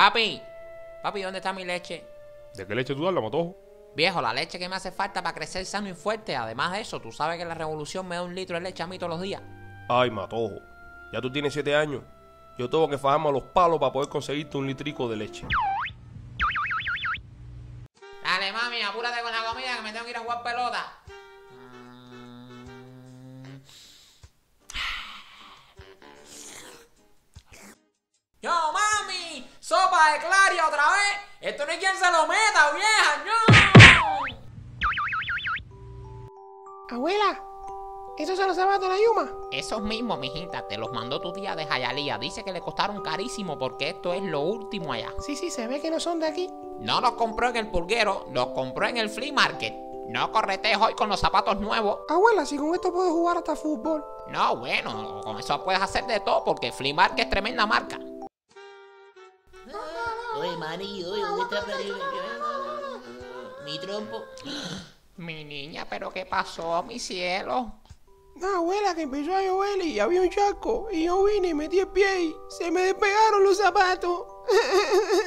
Papi, ¿dónde está mi leche? ¿De qué leche tú das, Matojo? Viejo, la leche que me hace falta para crecer sano y fuerte. Además de eso, tú sabes que la revolución me da 1 litro de leche a mí todos los días. Ay, Matojo, ya tú tienes 7 años. Yo tengo que fajarme a los palos para poder conseguirte 1 litrico de leche. Dale, mami, apúrate con la comida que me tengo que ir a jugar pelota. ¡Yo, mami! ¡Sopa de Claria otra vez! ¡Esto no hay quien se lo meta, vieja! ¡No! Abuela, ¿esos son los zapatos de la Yuma? Esos mismos, mijita, te los mandó tu tía de Jayalía. Dice que le costaron carísimo porque esto es lo último allá. Sí, se ve que no son de aquí. No los compró en el pulguero, los compró en el flea market. No corretees hoy con los zapatos nuevos. Abuela, si con esto puedo jugar hasta fútbol. No, bueno, con eso puedes hacer de todo porque flea market es tremenda marca. Oye, maní, oye, ¿dónde está mi trompo? Mi niña, ¿pero qué pasó, mi cielo? No, abuela, que empezó a llover y había un charco. Y yo vine y metí el pie y se me despegaron los zapatos.